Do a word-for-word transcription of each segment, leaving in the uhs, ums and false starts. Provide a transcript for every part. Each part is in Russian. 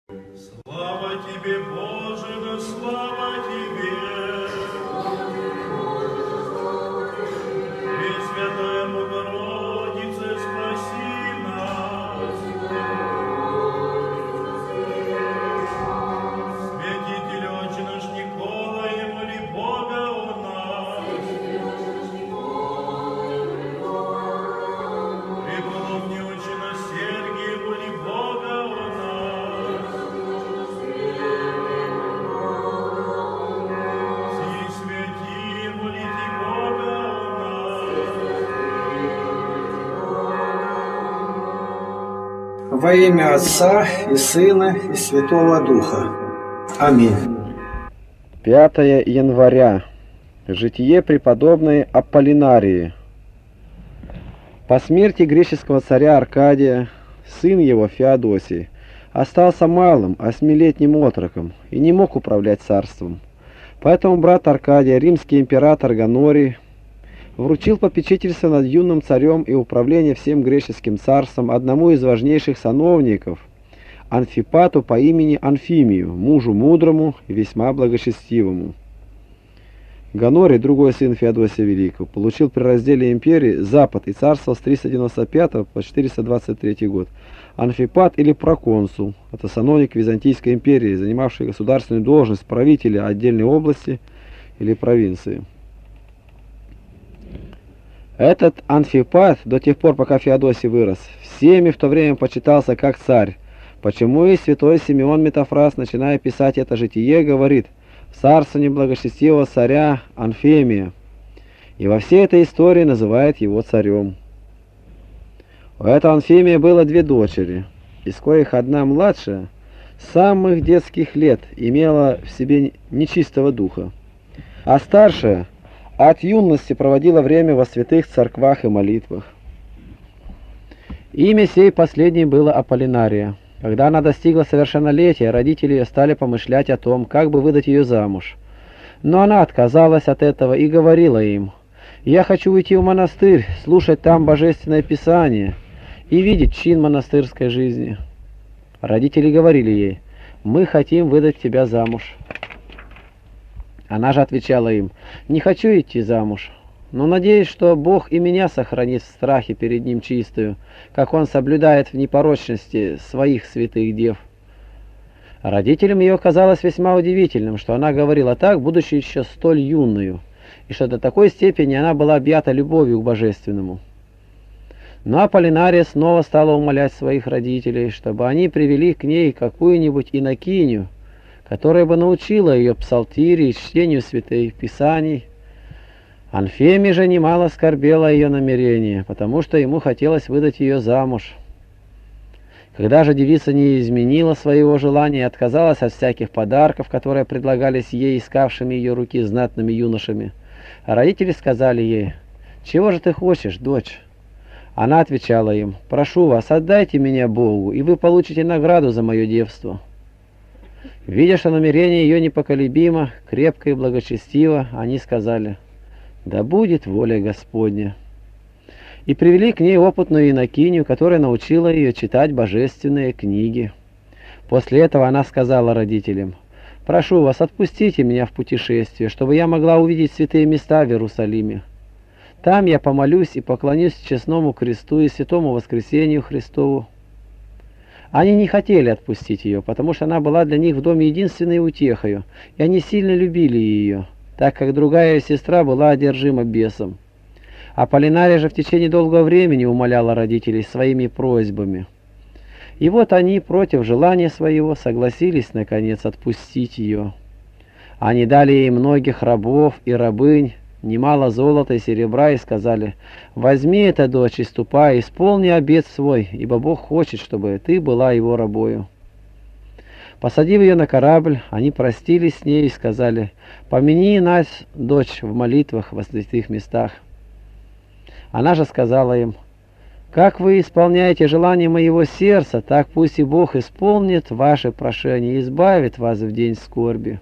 Слава тебе, Боже, да слава тебе! Пресвятая Богородице, спаси нас! Святитель Отче наш Николай, моли Бога о нас! Преподобный Отче наш Сергий, моли Бога о нас! Все святые, молите Бога о нас! Во имя Отца и Сына и Святого Духа. Аминь. пятое января. Житие преподобной Аполлинарии. По смерти греческого царя Аркадия, сын его Феодосий остался малым, осьмилетним отроком и не мог управлять царством. Поэтому брат Аркадия, римский император Гонорий, вручил попечительство над юным царем и управление всем греческим царством одному из важнейших сановников, Анфипату по имени Анфимию, мужу мудрому и весьма благочестивому. Гонорий, другой сын Феодосия Великого, получил при разделе империи Запад и царствовал с триста девяносто пятого по четыреста двадцать третий год. Анфипат или проконсул – это сановник Византийской империи, занимавший государственную должность правителя отдельной области или провинции. Этот Анфипат, до тех пор, пока Феодосий вырос, всеми в то время почитался как царь, почему и святой Симеон Метафрас, начиная писать это житие, говорит «в царствовании благочестивого царя Анфемия», и во всей этой истории называет его царем. У этого Анфемия было две дочери, из коих одна младшая, с самых детских лет имела в себе нечистого духа, а старшая от юности проводила время во святых церквах и молитвах. Имя сей последней было Аполлинария. Когда она достигла совершеннолетия, родители ее стали помышлять о том, как бы выдать ее замуж. Но она отказалась от этого и говорила им: «Я хочу уйти в монастырь, слушать там божественное писание и видеть чин монастырской жизни». Родители говорили ей: «Мы хотим выдать тебя замуж». Она же отвечала им: «Не хочу идти замуж, но надеюсь, что Бог и меня сохранит в страхе перед Ним чистую, как Он соблюдает в непорочности своих святых дев». Родителям ее казалось весьма удивительным, что она говорила так, будучи еще столь юною, и что до такой степени она была объята любовью к Божественному. Но Аполлинария снова стала умолять своих родителей, чтобы они привели к ней какую-нибудь инокиню, которая бы научила ее псалтире и чтению святых писаний. Анфемия же немало скорбела ее намерение, потому что ему хотелось выдать ее замуж. Когда же девица не изменила своего желания и отказалась от всяких подарков, которые предлагались ей искавшими ее руки знатными юношами, родители сказали ей: «Чего же ты хочешь, дочь?» Она отвечала им: «Прошу вас, отдайте меня Богу, и вы получите награду за мое девство». Видя, что намерение ее непоколебимо, крепко и благочестиво, они сказали: «Да будет воля Господня». И привели к ней опытную инокиню, которая научила ее читать божественные книги. После этого она сказала родителям: «Прошу вас, отпустите меня в путешествие, чтобы я могла увидеть святые места в Иерусалиме. Там я помолюсь и поклонюсь честному кресту и святому воскресению Христову». Они не хотели отпустить ее, потому что она была для них в доме единственной утехою, и они сильно любили ее, так как другая ее сестра была одержима бесом. Аполлинария же в течение долгого времени умоляла родителей своими просьбами. И вот они, против желания своего, согласились, наконец, отпустить ее. Они дали ей многих рабов и рабынь, немало золота и серебра, и сказали: «Возьми это, дочь, и ступай, исполни обет свой, ибо Бог хочет, чтобы ты была его рабою». Посадив ее на корабль, они простились с ней и сказали: «Помяни нас, дочь, в молитвах во святых местах». Она же сказала им: «Как вы исполняете желание моего сердца, так пусть и Бог исполнит ваше прошение и избавит вас в день скорби».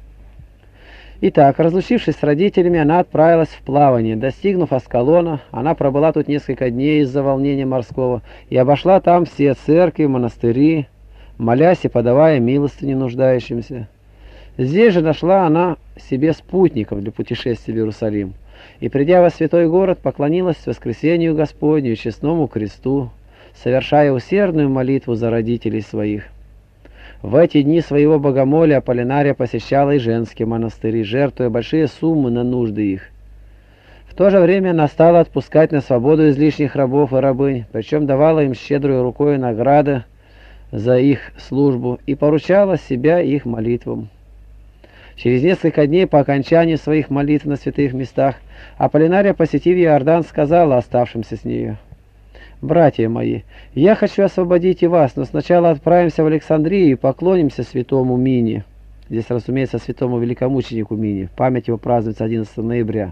Итак, разлучившись с родителями, она отправилась в плавание. Достигнув Аскалона, она пробыла тут несколько дней из-за волнения морского и обошла там все церкви, монастыри, молясь и подавая милостыню нуждающимся. Здесь же нашла она себе спутников для путешествия в Иерусалим, и, придя во святой город, поклонилась воскресению Господню и честному кресту, совершая усердную молитву за родителей своих. В эти дни своего богомолия Аполлинария посещала и женские монастыри, жертвуя большие суммы на нужды их. В то же время она стала отпускать на свободу излишних рабов и рабынь, причем давала им щедрой рукой награды за их службу и поручала себя их молитвам. Через несколько дней по окончании своих молитв на святых местах Аполлинария, посетив Иордан, сказала оставшимся с нею: «Братья мои, я хочу освободить и вас, но сначала отправимся в Александрию и поклонимся святому Мине». Здесь, разумеется, святому великомученику Мине. Память его празднуется одиннадцатого ноября.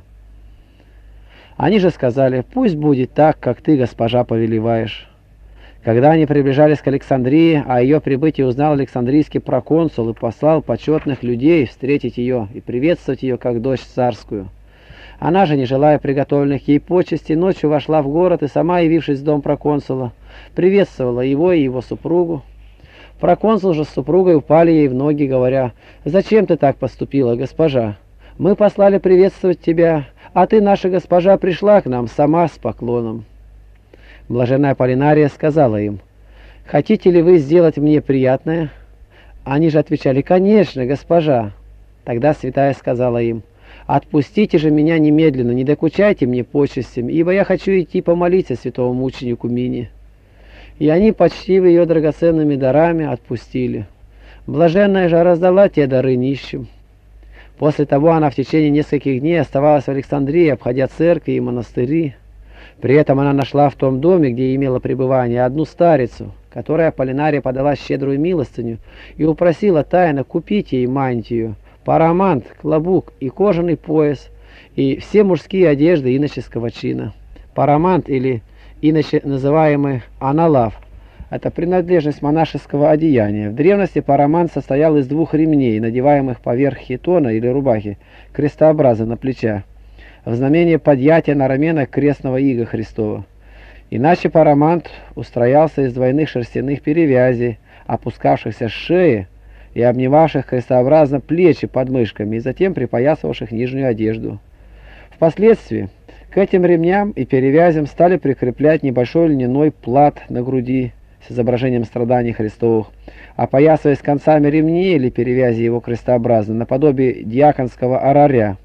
Они же сказали: «Пусть будет так, как ты, госпожа, повелеваешь». Когда они приближались к Александрии, о ее прибытии узнал Александрийский проконсул и послал почетных людей встретить ее и приветствовать ее как дочь царскую. Она же, не желая приготовленных ей почестей, ночью вошла в город и сама, явившись в дом проконсула, приветствовала его и его супругу. Проконсул же с супругой упали ей в ноги, говоря: «Зачем ты так поступила, госпожа? Мы послали приветствовать тебя, а ты, наша госпожа, пришла к нам сама с поклоном». Блаженная Аполлинария сказала им: «Хотите ли вы сделать мне приятное?» Они же отвечали: «Конечно, госпожа». Тогда святая сказала им: «Отпустите же меня немедленно, не докучайте мне почестями, ибо я хочу идти помолиться святому мученику Мине». И они, почтив ее драгоценными дарами, отпустили. Блаженная же раздала те дары нищим. После того она в течение нескольких дней оставалась в Александрии, обходя церкви и монастыри. При этом она нашла в том доме, где имела пребывание, одну старицу, которой Аполлинария подала щедрую милостыню и упросила тайно купить ей мантию, парамант, клобук и кожаный пояс, и все мужские одежды иноческого чина. Парамант, или иначе называемый аналав, это принадлежность монашеского одеяния. В древности парамант состоял из двух ремней, надеваемых поверх хитона или рубахи, крестообразно на плечах, в знамение подъятия на раменах крестного ига Христова. Иначе парамант устроялся из двойных шерстяных перевязей, опускавшихся с шеи и обнимавших крестообразно плечи под мышками и затем припоясывавших нижнюю одежду. Впоследствии к этим ремням и перевязям стали прикреплять небольшой льняной плат на груди с изображением страданий Христовых, опоясываясь концами ремней или перевязи его крестообразно, наподобие диаконского ораря.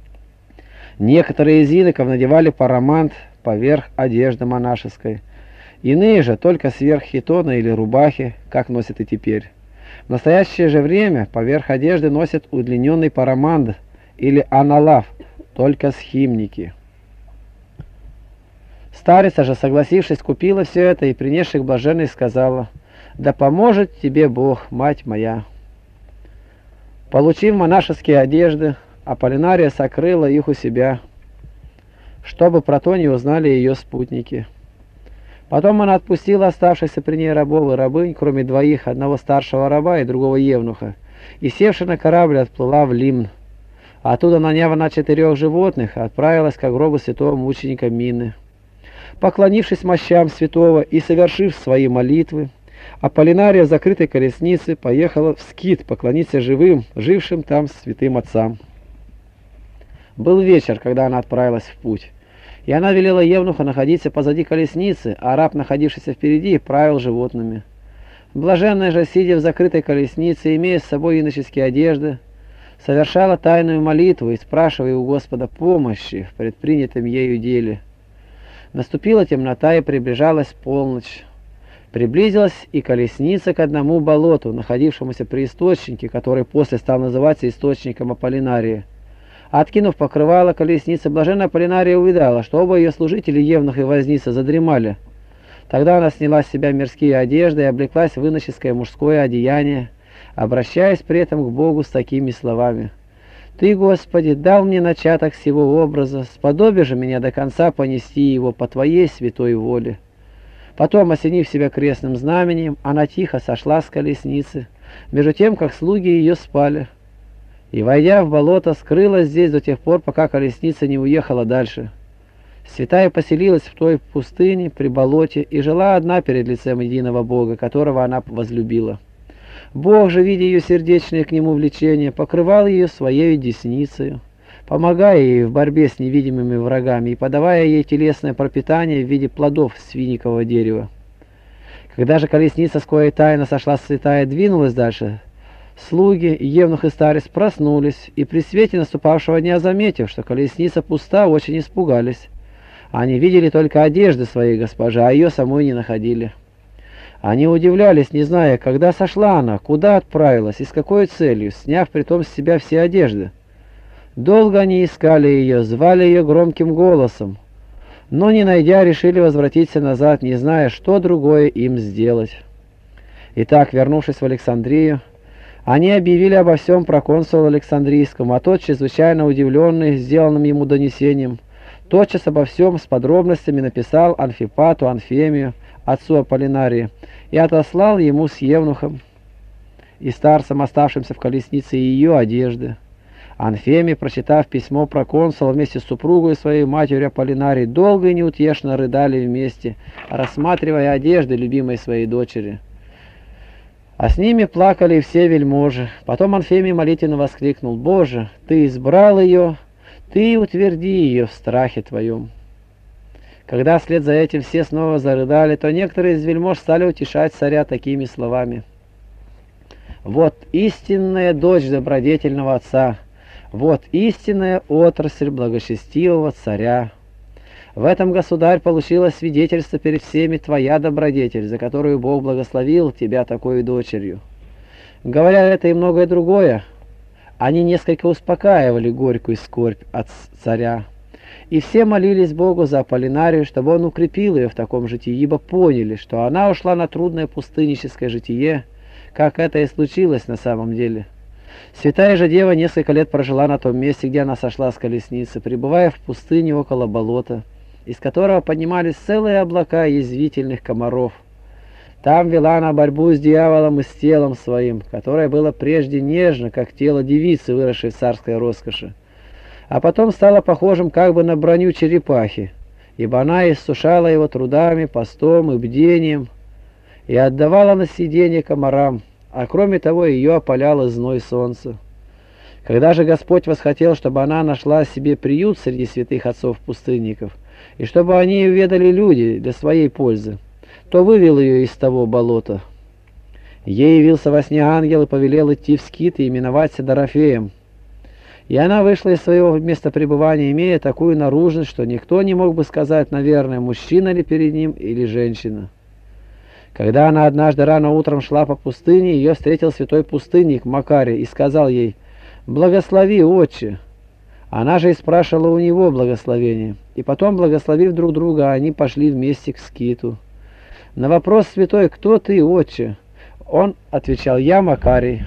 Некоторые из иноков надевали парамант поверх одежды монашеской, иные же только сверх хитона или рубахи, как носят и теперь. В настоящее же время поверх одежды носят удлиненный парамант или аналав, только схимники. Старица же, согласившись, купила все это и, принесши к блаженной, сказала: «Да поможет тебе Бог, мать моя». Получив монашеские одежды, Аполлинария сокрыла их у себя, чтобы про то не узнали ее спутники. Потом она отпустила оставшихся при ней рабов и рабынь, кроме двоих, одного старшего раба и другого евнуха, и, севши на корабль, отплыла в Лимн. Оттуда, наняв на четырех животных, отправилась к гробу святого мученика Мины. Поклонившись мощам святого и совершив свои молитвы, Аполлинария в закрытой колеснице поехала в Скит поклониться живым, жившим там святым отцам. Был вечер, когда она отправилась в путь, и она велела евнуху находиться позади колесницы, а раб, находившийся впереди, правил животными. Блаженная же, сидя в закрытой колеснице, имея с собой иноческие одежды, совершала тайную молитву и спрашивая у Господа помощи в предпринятом ею деле. Наступила темнота и приближалась полночь. Приблизилась и колесница к одному болоту, находившемуся при источнике, который после стал называться источником Аполлинарии. Откинув покрывало колесницы, блаженная Аполлинария увидала, что оба ее служители, евнух и возница, задремали. Тогда она сняла с себя мирские одежды и облеклась в иноческое мужское одеяние, обращаясь при этом к Богу с такими словами: «Ты, Господи, дал мне начаток сего образа, сподоби же меня до конца понести его по Твоей святой воле». Потом, осенив себя крестным знаменем, она тихо сошла с колесницы, между тем, как слуги ее спали, и, войдя в болото, скрылась здесь до тех пор, пока колесница не уехала дальше. Святая поселилась в той пустыне при болоте и жила одна перед лицем единого Бога, которого она возлюбила. Бог же, видя ее сердечное к нему влечение, покрывал ее своей десницею, помогая ей в борьбе с невидимыми врагами и подавая ей телесное пропитание в виде плодов с финикового дерева. Когда же колесница, с коей тайна сошла с святая, двинулась дальше, слуги, евнух и старец проснулись, и при свете наступавшего дня, заметив, что колесница пуста, очень испугались. Они видели только одежды своей госпожи, а ее самой не находили. Они удивлялись, не зная, когда сошла она, куда отправилась и с какой целью, сняв притом с себя все одежды. Долго они искали ее, звали ее громким голосом, но, не найдя, решили возвратиться назад, не зная, что другое им сделать. Итак, вернувшись в Александрию, они объявили обо всем проконсулу Александрийскому, а тот, чрезвычайно удивленный сделанным ему донесением, тотчас обо всем с подробностями написал Анфипату Анфемию, отцу Аполлинарии, и отослал ему с евнухом и старцем, оставшимся в колеснице, ее одежды. Анфемий, прочитав письмо проконсула вместе с супругой своей, матерью Аполлинарии, долго и неутешно рыдали вместе, рассматривая одежды любимой своей дочери. А с ними плакали и все вельможи. Потом Анфемий молитвенно воскликнул: «Боже, Ты избрал ее, Ты утверди ее в страхе Твоем». Когда вслед за этим все снова зарыдали, то некоторые из вельмож стали утешать царя такими словами: «Вот истинная дочь добродетельного отца, вот истинная отрасль благочестивого царя. В этом, государь, получилось свидетельство перед всеми твоя добродетель, за которую Бог благословил тебя такой дочерью». Говоря это и многое другое, они несколько успокаивали горькую скорбь от царя. И все молились Богу за Аполлинарию, чтобы он укрепил ее в таком житии, ибо поняли, что она ушла на трудное пустынническое житие, как это и случилось на самом деле. Святая же Дева несколько лет прожила на том месте, где она сошла с колесницы, пребывая в пустыне около болота, из которого поднимались целые облака язвительных комаров. Там вела она борьбу с дьяволом и с телом своим, которое было прежде нежно, как тело девицы, выросшей в царской роскоши, а потом стало похожим как бы на броню черепахи, ибо она иссушала его трудами, постом и бдением, и отдавала на съедение комарам, а кроме того ее опаляло зной солнца. Когда же Господь восхотел, чтобы она нашла себе приют среди святых отцов-пустынников, и чтобы они уведали люди для своей пользы, то вывел ее из того болота. Ей явился во сне ангел и повелел идти в скит и именоваться Дорофеем. И она вышла из своего места пребывания, имея такую наружность, что никто не мог бы сказать, наверное, мужчина ли перед ним или женщина. Когда она однажды рано утром шла по пустыне, ее встретил святой пустынник Макарий и сказал ей: «Благослови, отче». Она же и спрашивала у него благословения, и потом, благословив друг друга, они пошли вместе к скиту. На вопрос святой: «Кто ты, отче?», он отвечал: «Я Макарий».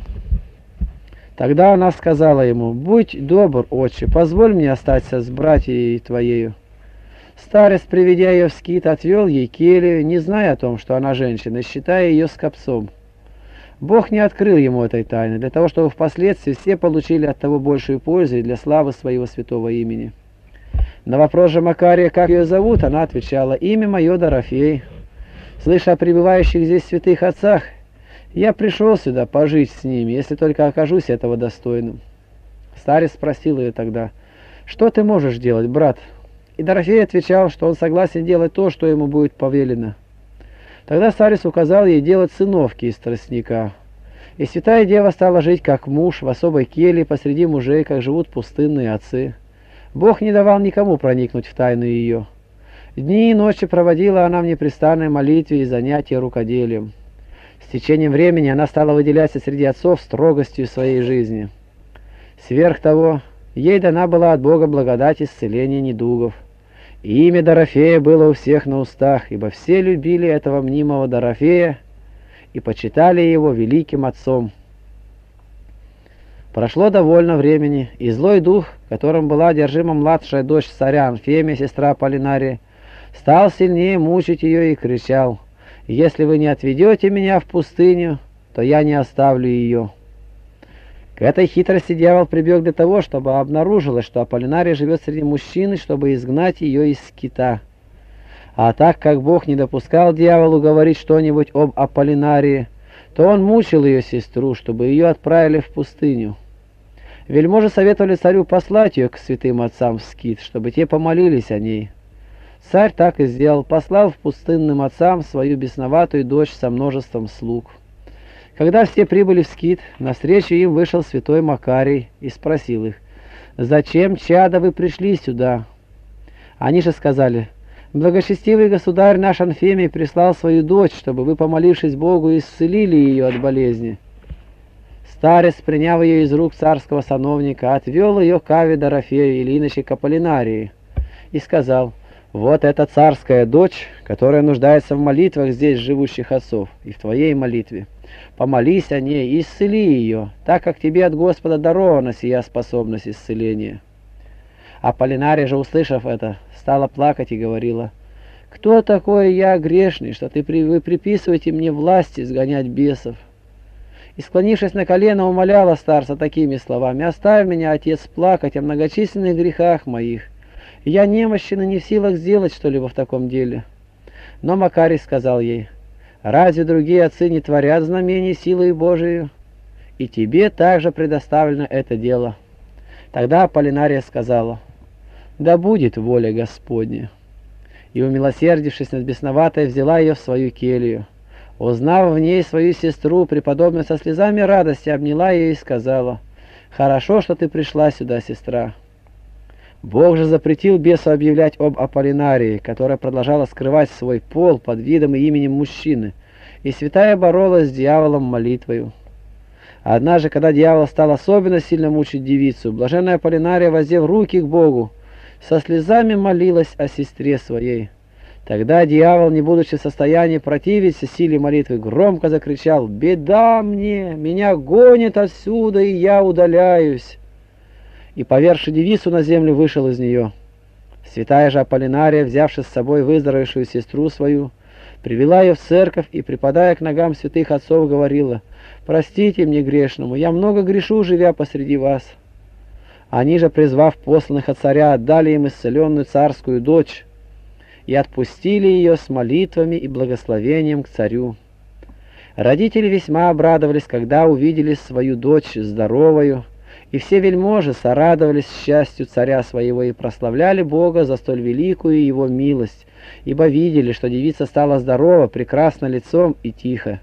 Тогда она сказала ему: «Будь добр, отче, позволь мне остаться с братьей твоею». Старец, приведя ее в скит, отвел ей келью, не зная о том, что она женщина, считая ее скопцом. Бог не открыл ему этой тайны, для того, чтобы впоследствии все получили от того большую пользу и для славы своего святого имени. На вопрос же Макария, как ее зовут, она отвечала: «Имя мое Дорофей. Слыша о пребывающих здесь святых отцах, я пришел сюда пожить с ними, если только окажусь этого достойным». Старец спросил ее тогда: «Что ты можешь делать, брат?» И Дорофей отвечал, что он согласен делать то, что ему будет повелено. Тогда старец указал ей делать циновки из тростника. И святая дева стала жить как муж в особой келье посреди мужей, как живут пустынные отцы. Бог не давал никому проникнуть в тайну ее. Дни и ночи проводила она в непрестанной молитве и занятии рукоделием. С течением времени она стала выделяться среди отцов строгостью своей жизни. Сверх того, ей дана была от Бога благодать исцеления недугов. И имя Дорофея было у всех на устах, ибо все любили этого мнимого Дорофея и почитали его великим отцом. Прошло довольно времени, и злой дух, которым была одержима младшая дочь царя Анфемия, сестра Аполлинария, стал сильнее мучить ее и кричал: «Если вы не отведете меня в пустыню, то я не оставлю ее». К этой хитрости дьявол прибег для того, чтобы обнаружилось, что Аполлинария живет среди мужчин, чтобы изгнать ее из скита. А так как Бог не допускал дьяволу говорить что-нибудь об Аполлинарии, то он мучил ее сестру, чтобы ее отправили в пустыню. Вельможи советовали царю послать ее к святым отцам в Скит, чтобы те помолились о ней. Царь так и сделал, послал в пустынным отцам свою бесноватую дочь со множеством слуг. Когда все прибыли в Скит, навстречу им вышел святой Макарий и спросил их: «Зачем, чадо, вы пришли сюда?» Они же сказали: «Благочестивый государь наш Анфемий прислал свою дочь, чтобы вы, помолившись Богу, исцелили ее от болезни». Старец, приняв ее из рук царского сановника, отвел ее к Аве Дорофею, или иначе к Аполлинарии, и сказал: «Вот эта царская дочь, которая нуждается в молитвах здесь живущих отцов и в твоей молитве. Помолись о ней и исцели ее, так как тебе от Господа дарована сия способность исцеления». Аполлинария же, услышав это, стала плакать и говорила: «Кто такой я, грешный, что ты, вы приписываете мне власть изгонять бесов?» И, склонившись на колено, умоляла старца такими словами: «Оставь меня, отец, плакать о многочисленных грехах моих. Я немощен и не в силах сделать что-либо в таком деле». Но Макарий сказал ей: «Разве другие отцы не творят знамений силой Божией? И тебе также предоставлено это дело». Тогда Аполлинария сказала: «Да будет воля Господня». И, умилосердившись над бесноватой, взяла ее в свою келью. Узнав в ней свою сестру, преподобная со слезами радости обняла ее и сказала: «Хорошо, что ты пришла сюда, сестра». Бог же запретил бесу объявлять об Аполлинарии, которая продолжала скрывать свой пол под видом и именем мужчины, и святая боролась с дьяволом молитвою. Однажды, когда дьявол стал особенно сильно мучить девицу, блаженная Аполлинария, воздев руки к Богу, со слезами молилась о сестре своей. Тогда дьявол, не будучи в состоянии противиться силе молитвы, громко закричал: «Беда мне! Меня гонит отсюда, и я удаляюсь!» И, поверши девицу на землю, вышел из нее. Святая же Аполлинария, взявши с собой выздоровевшую сестру свою, привела ее в церковь и, припадая к ногам святых отцов, говорила: «Простите мне грешному, я много грешу, живя посреди вас». Они же, призвав посланных от царя, отдали им исцеленную царскую дочь и отпустили ее с молитвами и благословением к царю. Родители весьма обрадовались, когда увидели свою дочь здоровою, и все вельможи сорадовались счастью царя своего и прославляли Бога за столь великую его милость, ибо видели, что девица стала здорова, прекрасна лицом и тихо.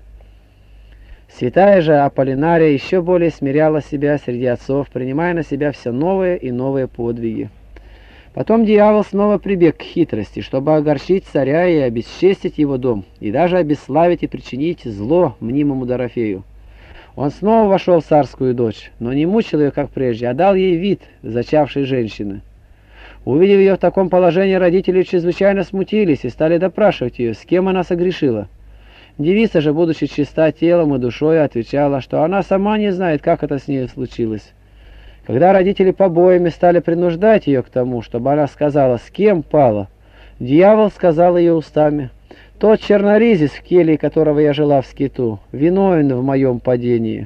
Святая же Аполлинария еще более смиряла себя среди отцов, принимая на себя все новые и новые подвиги. Потом дьявол снова прибег к хитрости, чтобы огорчить царя и обесчестить его дом, и даже обесславить и причинить зло мнимому Дорофею. Он снова вошел в царскую дочь, но не мучил ее, как прежде, а дал ей вид зачавшей женщины. Увидев ее в таком положении, родители чрезвычайно смутились и стали допрашивать ее, с кем она согрешила. Девица же, будучи чиста телом и душой, отвечала, что она сама не знает, как это с ней случилось. Когда родители побоями стали принуждать ее к тому, чтобы она сказала, с кем пала, дьявол сказал ее устами: «Тот черноризец, в келье которого я жила в скиту, виновен в моем падении».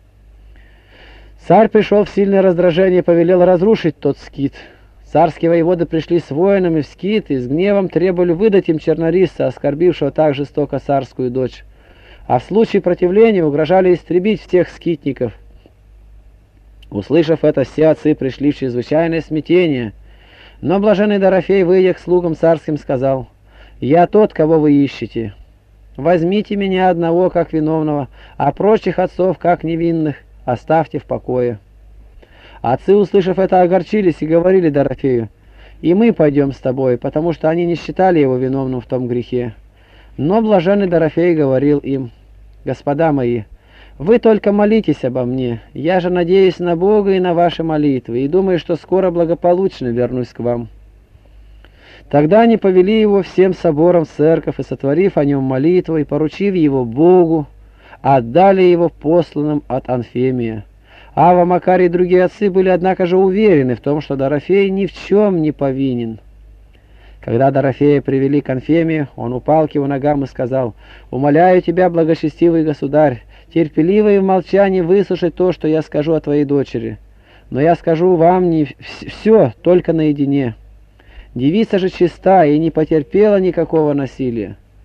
Царь пришел в сильное раздражение и повелел разрушить тот скит. Царские воеводы пришли с воинами в скит и с гневом требовали выдать им чернорисца, оскорбившего так жестоко царскую дочь. А в случае противления угрожали истребить всех скитников. Услышав это, все отцы пришли в чрезвычайное смятение. Но блаженный Дорофей, выйдя к слугам царским, сказал: «Я тот, кого вы ищете. Возьмите меня одного как виновного, а прочих отцов как невинных оставьте в покое». Отцы, услышав это, огорчились и говорили Дорофею: «И мы пойдем с тобой», потому что они не считали его виновным в том грехе. Но блаженный Дорофей говорил им: «Господа мои, вы только молитесь обо мне, я же надеюсь на Бога и на ваши молитвы, и думаю, что скоро благополучно вернусь к вам». Тогда они повели его всем собором в церковь, и, сотворив о нем молитву и поручив его Богу, отдали его посланным от Анфемия. Ава, Макарий и другие отцы были, однако же, уверены в том, что Дорофей ни в чем не повинен. Когда Дорофея привели к Анфемию, он упал к его ногам и сказал: «Умоляю тебя, благочестивый государь, терпеливо и в молчании выслушать то, что я скажу о твоей дочери. Но я скажу вам не все, только наедине. Девица же чиста и не потерпела никакого насилия.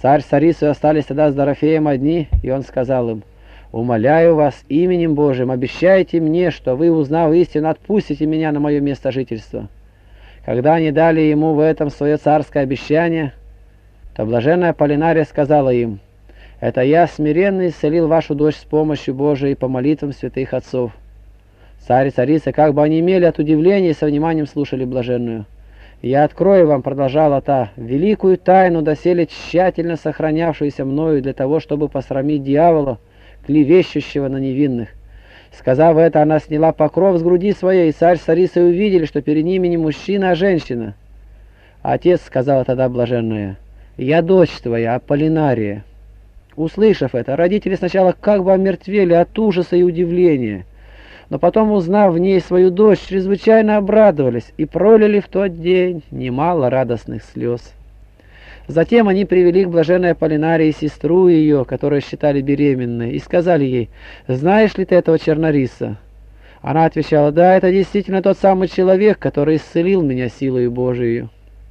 Царь с Царицей остались тогда с Дорофеем одни, и он сказал им: «Умоляю вас именем Божиим, обещайте мне, что вы, узнав истину, отпустите меня на мое место жительства». Когда они дали ему в этом свое царское обещание, то блаженная Аполлинария сказала им: «Это я смиренно исцелил вашу дочь с помощью Божией и по молитвам святых отцов». Царь и царица, как бы они имели от удивления, и со вниманием слушали блаженную. «Я открою вам, — продолжала та, — великую тайну, доселе тщательно сохранявшуюся мною для того, чтобы посрамить дьявола, клевещущего на невинных». Сказав это, она сняла покров с груди своей, и царь с царицей увидели, что перед ними не мужчина, а женщина. Отец сказал тогда блаженная: «Я дочь твоя, Аполлинария». Услышав это, родители сначала как бы омертвели от ужаса и удивления, но потом, узнав в ней свою дочь, чрезвычайно обрадовались и пролили в тот день немало радостных слез. Затем они привели к блаженной Аполлинарии сестру ее, которую считали беременной, и сказали ей: «Знаешь ли ты этого чернориса?» Она отвечала: «Да, это действительно тот самый человек, который исцелил меня силою Божией».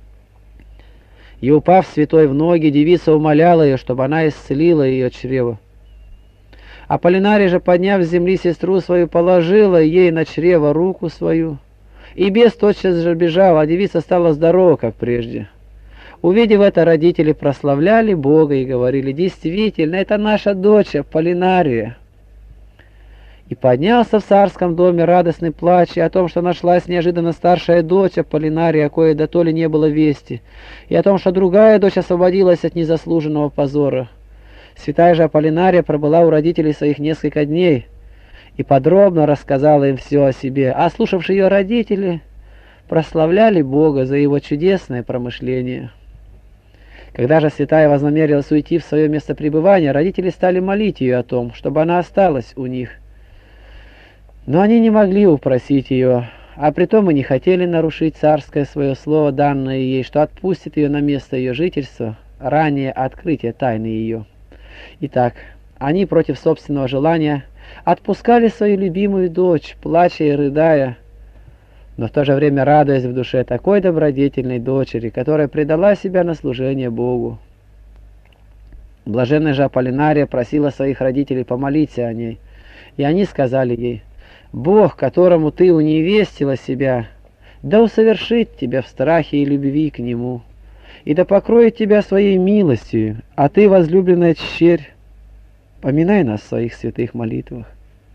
И, упав святой в ноги, девица умоляла ее, чтобы она исцелила ее чрево. Аполлинария же, подняв с земли сестру свою, положила ей на чрево руку свою, и бес тотчас же бежал, а девица стала здорова, как прежде. Увидев это, родители прославляли Бога и говорили: «Действительно, это наша дочь Аполлинария». И поднялся в царском доме радостный плач и о том, что нашлась неожиданно старшая дочь Аполлинария, о коей дотоле не было вести, и о том, что другая дочь освободилась от незаслуженного позора. Святая же Аполлинария пробыла у родителей своих несколько дней и подробно рассказала им все о себе, а слушавшие ее родители прославляли Бога за его чудесное промышление. Когда же святая вознамерилась уйти в свое место пребывания, родители стали молить ее о том, чтобы она осталась у них. Но они не могли упросить ее, а притом и не хотели нарушить царское свое слово, данное ей, что отпустит ее на место ее жительства, ранее открытия тайны ее. Итак, они против собственного желания отпускали свою любимую дочь, плача и рыдая, но в то же время радуясь в душе такой добродетельной дочери, которая предала себя на служение Богу. Блаженная же Аполлинария просила своих родителей помолиться о ней, и они сказали ей: «Бог, которому ты уневестила себя, да усовершит тебя в страхе и любви к Нему, и да покроет тебя своей милостью, а ты, возлюбленная черь, поминай нас в своих святых молитвах».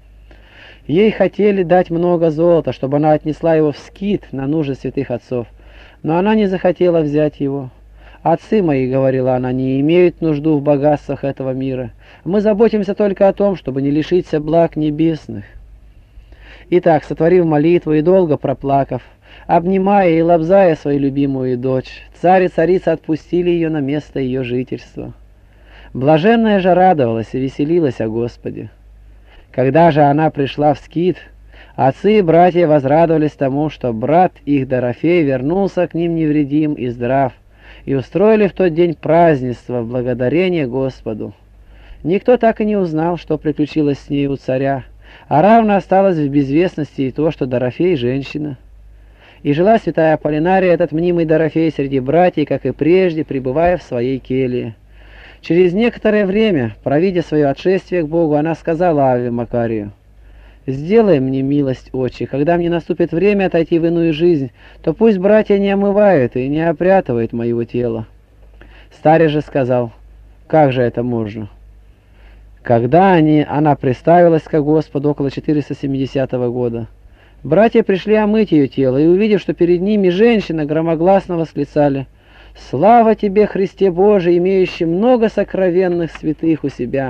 Ей хотели дать много золота, чтобы она отнесла его в скит на нужды святых отцов, но она не захотела взять его. «Отцы мои, — говорила она, — не имеют нужду в богатствах этого мира. Мы заботимся только о том, чтобы не лишиться благ небесных». Итак, сотворив молитву и долго проплакав, обнимая и лобзая свою любимую дочь, царь и царица отпустили ее на место ее жительства. Блаженная же радовалась и веселилась о Господе. Когда же она пришла в скит, отцы и братья возрадовались тому, что брат их Дорофей вернулся к ним невредим и здрав, и устроили в тот день празднество в благодарение Господу. Никто так и не узнал, что приключилось с ней у царя, а равно осталось в безвестности и то, что Дорофей — женщина. И жила святая Аполлинария, этот мнимый Дорофей, среди братьев, как и прежде, пребывая в своей келье. Через некоторое время, провидя свое отшествие к Богу, она сказала Аве Макарию: «Сделай мне милость, отче, когда мне наступит время отойти в иную жизнь, то пусть братья не омывают и не опрятывают моего тела». Старец же сказал: «Как же это можно?» Когда они, она приставилась ко Господу около четыреста семидесятого года, братья пришли омыть ее тело, и, увидев, что перед ними женщина, громогласно восклицали: «Слава тебе, Христе Божий, имеющий много сокровенных святых у себя!»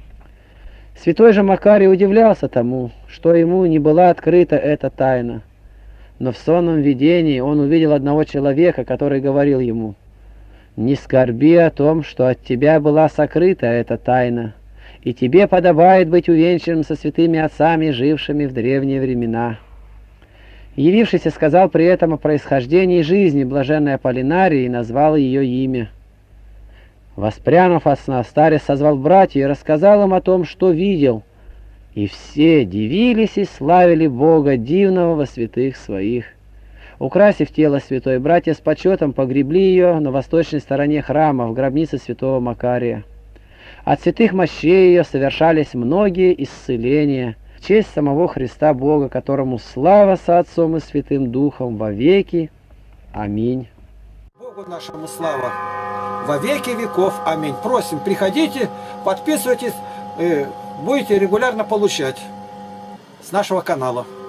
Святой же Макарий удивлялся тому, что ему не была открыта эта тайна. Но в сонном видении он увидел одного человека, который говорил ему: «Не скорби о том, что от тебя была сокрыта эта тайна, и тебе подобает быть увенчанным со святыми отцами, жившими в древние времена». Явившийся сказал при этом о происхождении жизни блаженной Аполлинарии и назвал ее имя. Воспрянув от сна, старец созвал братьев и рассказал им о том, что видел, и все дивились и славили Бога, дивного во святых своих. Украсив тело святой, братья с почетом погребли ее на восточной стороне храма, в гробнице святого Макария. От святых мощей ее совершались многие исцеления в честь самого Христа Бога, которому слава со Отцом и Святым Духом во веки. Аминь. Богу нашему слава во веки веков. Аминь. Просим, приходите, подписывайтесь, будете регулярно получать с нашего канала.